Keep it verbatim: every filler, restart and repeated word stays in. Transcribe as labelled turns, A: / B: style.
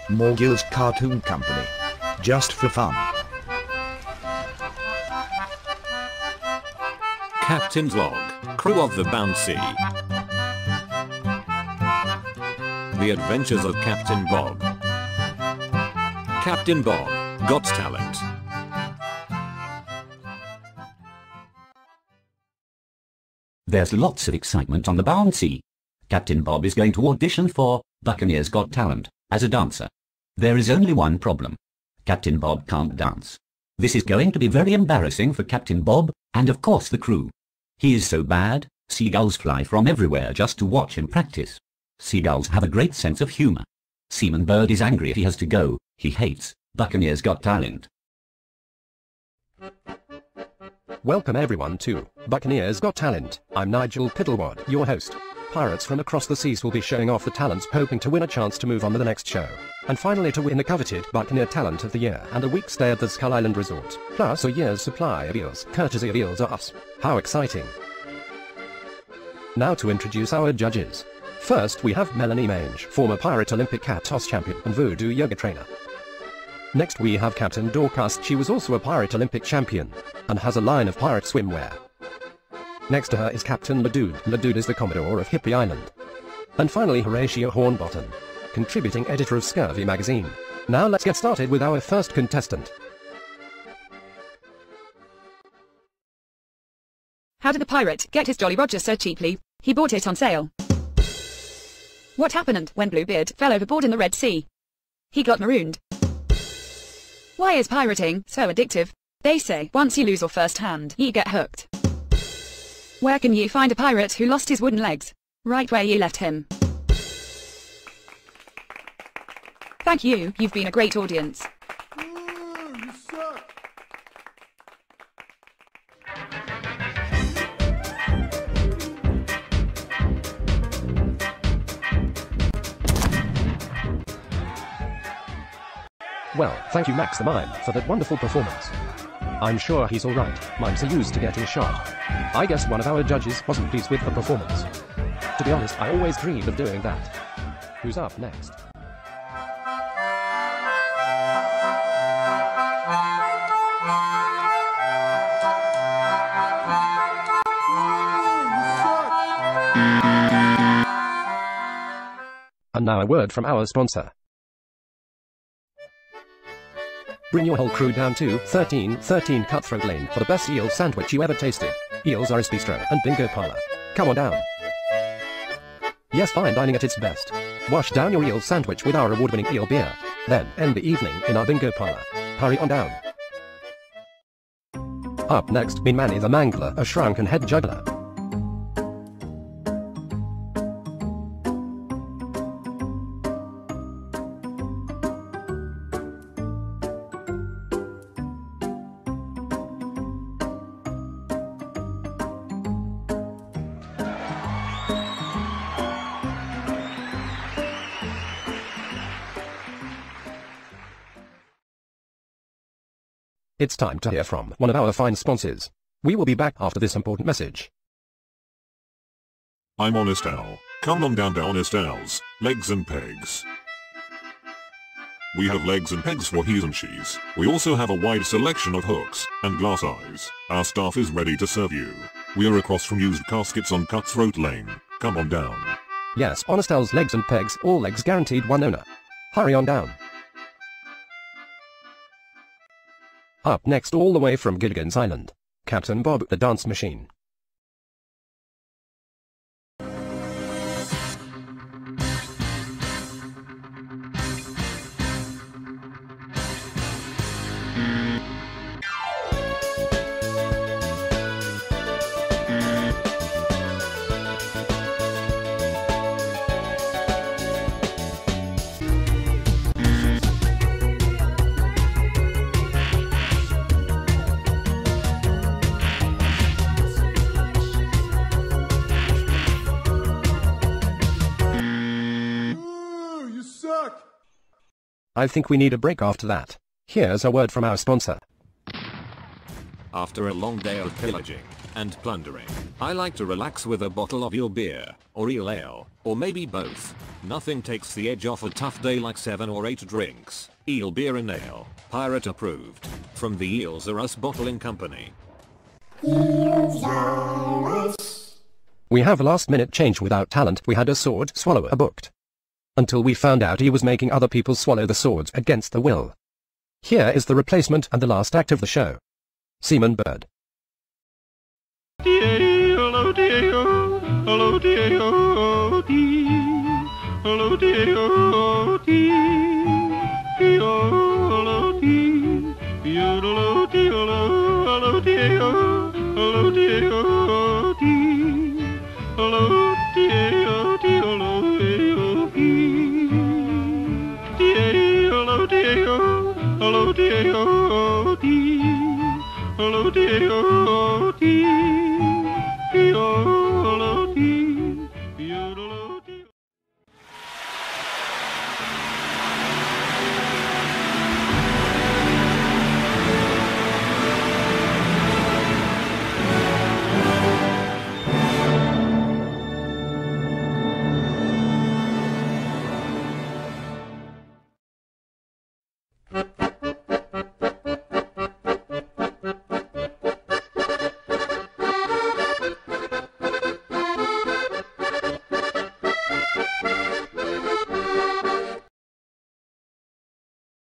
A: Morgil's Cartoon Company. Just for fun.
B: Captain's Log, Crew of the Bouncy. The Adventures of Captain Bob. Captain Bob, Got Talent.
C: There's lots of excitement on the Bouncy. Captain Bob is going to audition for Buccaneers Got Talent as a dancer. There is only one problem. Captain Bob can't dance. This is going to be very embarrassing for Captain Bob, and of course the crew. He is so bad, seagulls fly from everywhere just to watch him practice. Seagulls have a great sense of humor. Seaman Bird is angry he has to go. He hates Buccaneers Got Talent.
D: Welcome everyone to Buccaneers Got Talent. I'm Nigel Piddlewad, your host. Pirates from across the seas will be showing off the talents, hoping to win a chance to move on to the next show. And finally to win the coveted Buccaneer Talent of the Year and a week's stay at the Skull Island Resort. Plus a year's supply of eels, courtesy of Eels R Us. How exciting! Now to introduce our judges. First we have Melanie Mange, former Pirate Olympic cat toss champion and voodoo yoga trainer. Next we have Captain Dorcas. She was also a Pirate Olympic champion and has a line of pirate swimwear. Next to her is Captain Ladude. Ladude is the Commodore of Hippie Island. And finally Horatio Hornbottom, contributing editor of Scurvy magazine. Now let's get started with our first contestant.
E: How did the pirate get his Jolly Roger so cheaply? He bought it on sale. What happened when Bluebeard fell overboard in the Red Sea? He got marooned. Why is pirating so addictive? They say once you lose your first hand, you get hooked. Where can you find a pirate who lost his wooden legs? Right where you left him. Thank you, you've been a great audience.
F: Ooh, you suck.
D: Well, thank you Max the Mime for that wonderful performance. I'm sure he's alright, mimes are used to getting shot. I guess one of our judges wasn't pleased with the performance. To be honest, I always dreamed of doing that. Who's up next? And now a word from our sponsor. Bring your whole crew down to thirteen thirteen Cutthroat Lane for the best eel sandwich you ever tasted. Eels R Us Bistro and Bingo Parlor. Come on down. Yes, fine dining at its best. Wash down your eel sandwich with our award-winning eel beer. Then end the evening in our Bingo Parlor. Hurry on down. Up next, be Manny the Mangler, a shrunken head juggler. It's time to hear from one of our fine sponsors. We will be back after this important message.
G: I'm Honest Al. Come on down to Honest Al's Legs and Pegs. We have legs and pegs for he's and she's. We also have a wide selection of hooks and glass eyes. Our staff is ready to serve you. We are across from used caskets on Cutthroat Lane. Come on down.
D: Yes, Honest Al's Legs and Pegs, all legs guaranteed one owner. Hurry on down. Up next, all the way from Gilligan's Island, Captain Bob the Dance Machine. I think we need a break after that. Here's a word from our sponsor.
B: After a long day of pillaging, and plundering. I like to relax with a bottle of eel beer, or eel ale, or maybe both. Nothing takes the edge off a tough day like seven or eight drinks. Eel beer and ale, pirate approved. From the Eels R Us Bottling Company.
D: We have a last minute change without talent. We had a sword swallower booked. Until we found out he was making other people swallow the swords against their will. Here is the replacement and the last act of the show. Seaman Bird.
F: Hello, Diego. Hello, Diego. Hello, Diego. Hello, Diego. Hello, Diego. Hello, Diego. Hello, Diego. Hello, Diego. Hello, Diego. Hello, Diego. Hello, Diego.